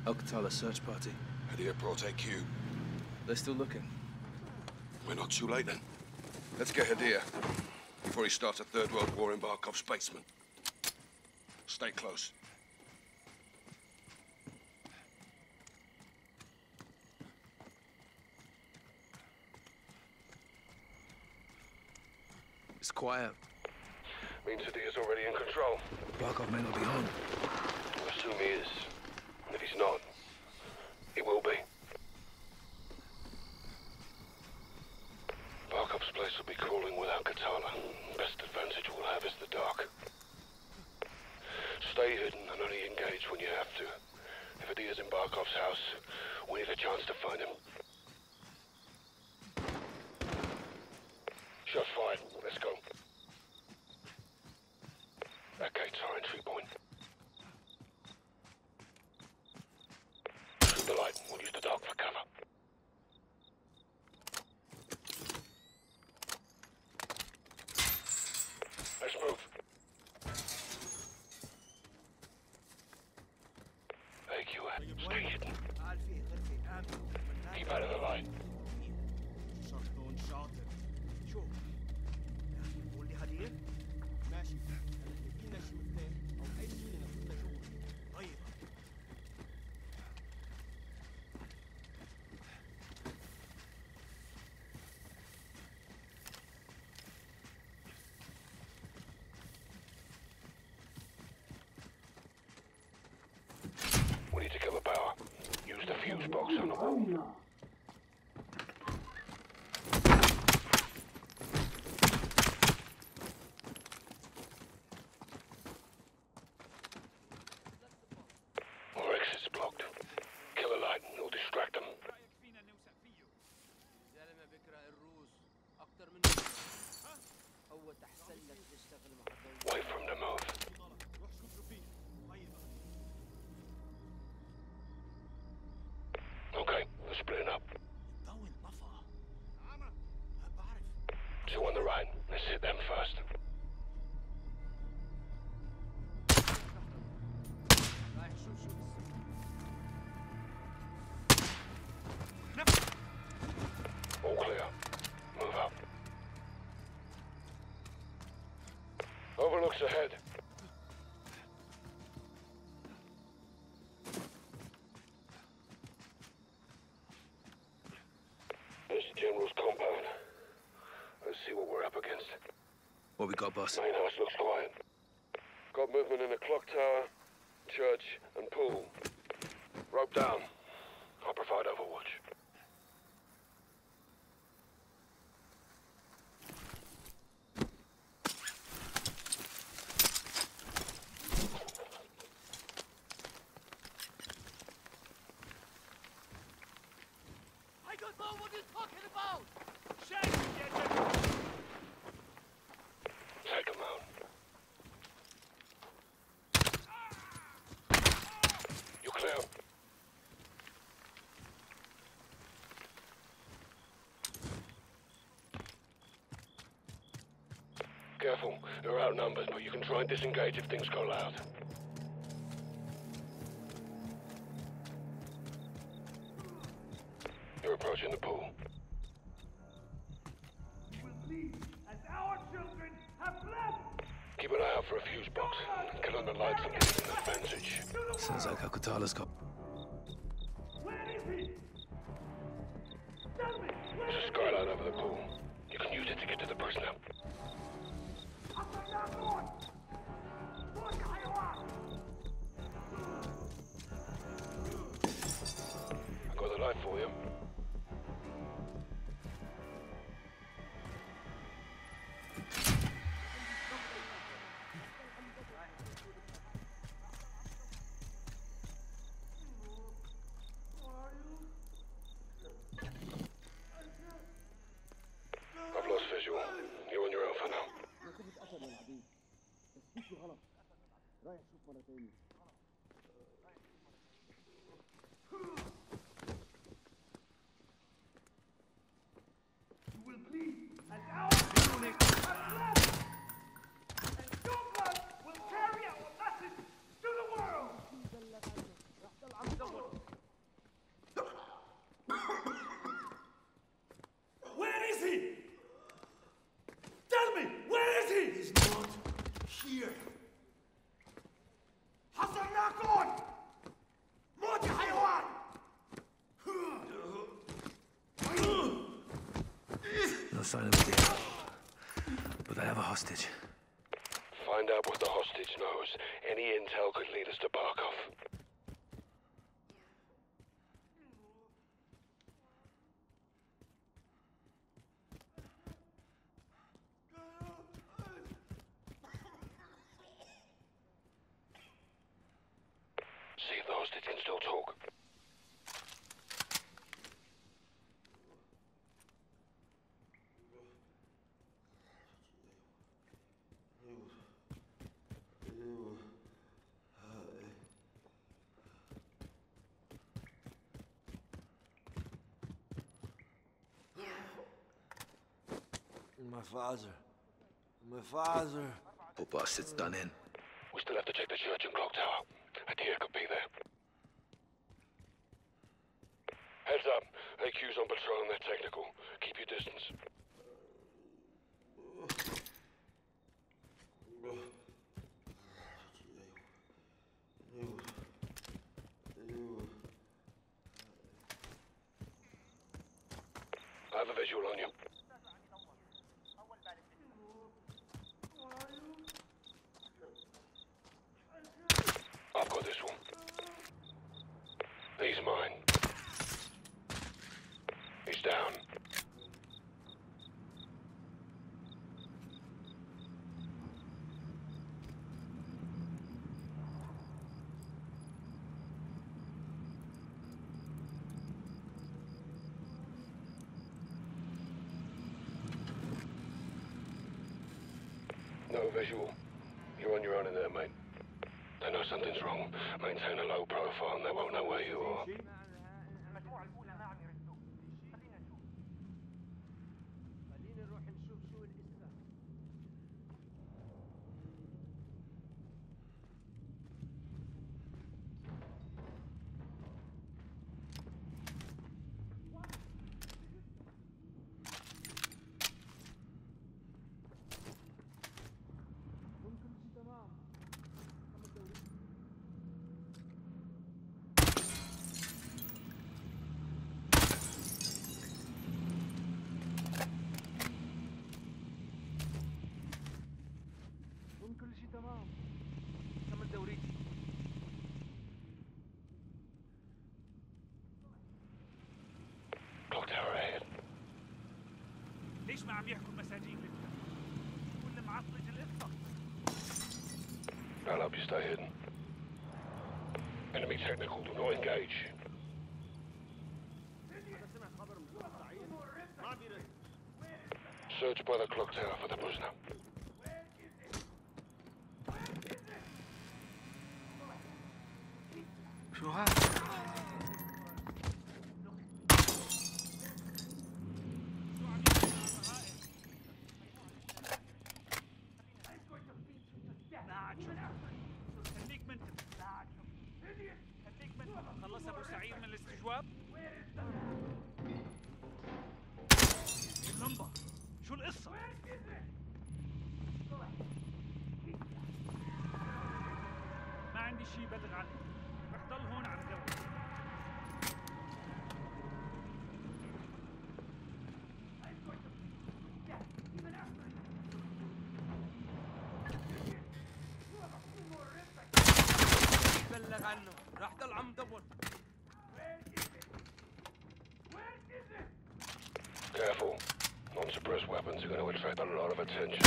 Al-Qatala search party. Hadir brought AQ. They're still looking. We're not too late then. Let's get Hadir before he starts a Third World War in Barkov's basement. Stay close. It's quiet. Means Hadir's already in control. Barkov may not be home. I assume he is. And if he's not, he will be. Barkov's place will be crawling without Qatala. Best advantage we'll have is the dark. Stay hidden and only engage when you have to. If Hadir's in Barkov's house, we need a chance to find him. Shots fired. Let's go. That gate's our entry point. Shoot the light. We'll use the dark for cover. Let's move. AQ, stay hidden. Keep out of the light. We need to cover power. Use the fuse box on the wall. Our exit's blocked. Kill a light and it'll distract them. Wait for him to move. Okay, we're splitting up. Two on the right. Let's hit them first. All clear. Move up. Overlook's ahead. There's the General's compound. Let's see what we're up against. What we got, boss? Main house looks quiet. Got movement in the clock tower, church, and pool. Rope down. I'll provide overwatch. I don't know what you're talking about! Take him out. You clear? Careful, they're outnumbered, but you can try and disengage if things go loud. You're approaching the pool. Keep an eye out for a fuse box. Get on the lights and give them an advantage. Sounds like Al-Qatala's got... There's a skylight over the pool. You can use it to get to the prisoner. I got the light for you. I've lost visual. You're on your own for now. You will bleed as our unit has left! And your blood will carry our message to the world! sign of a deal. But they have a hostage. Find out what the hostage knows. Any intel could lead us to Barkov. See if the hostage can still talk. My father. Poor bastard's done in. We still have to check the church and clock tower. Atia could be there. Heads up. AQ's on patrol and they're technical. Keep your distance. I have a visual on you. I've got this one. He's mine. He's down. No visual. You're on your own in there, mate. They know something's wrong. Maintain a low profile and they won't know where you are. كل شيء تمام. كمل دوريتي. Clock tower ahead. ليش ما عم يحكوا المساجين لسه؟ كل معطلة القصة. I'll help you stay hidden. Enemy technical, do not engage. Search by the clock tower for the prisoner. شو هذا؟ خليك منتبه. خليك منتبه. خلص ابو سعيد من الاستجواب؟ اللمبة. شو القصة؟ ما عندي شيء بلغ عنه. رح ضل هون عم دور. بلغ عنه. رح ضل عم دور. Careful. Non-suppressed weapons are going to attract a lot of attention.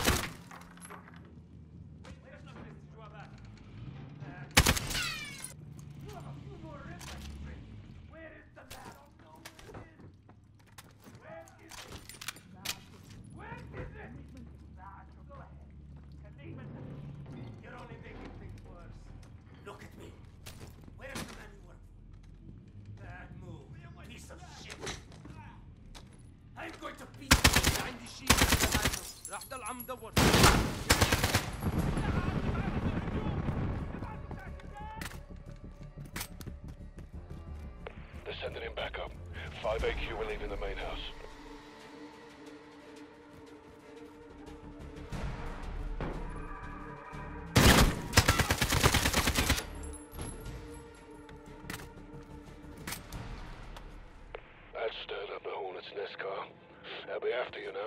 Look at me. Where's the man you work for? Bad move. Piece of shit. I'm going to beat you. عندي شيء راح ضل عم دور. They're sending him back up. 5 AQ will leave in the main house. That stirred up the Hornet's nest car. They'll be after you now.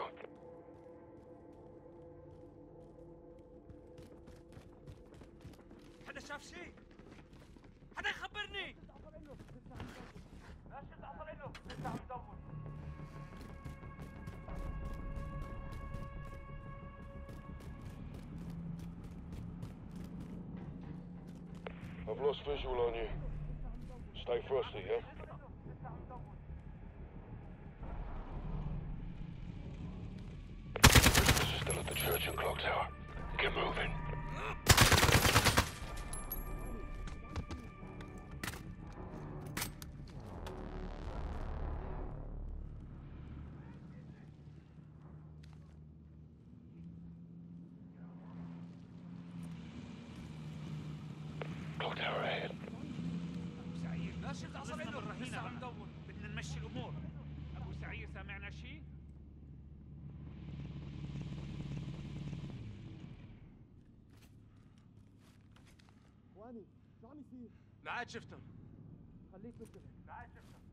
شاف شيء؟ حدا يخبرني. ماشي تعطل له لسه عم ندور. I've lost visual on you. Stay frosty, yeah? This is still at the church and clock tower. Get moving. Clock tower ahead. سعيد لا شفت عصر له لسه عم ندور. بدنا نمشي الامور. ابو سعيد سامعنا شيء؟ اخواني شو عم يصير؟ بعد شفتهم. خليك منتبه. بعد شفتهم.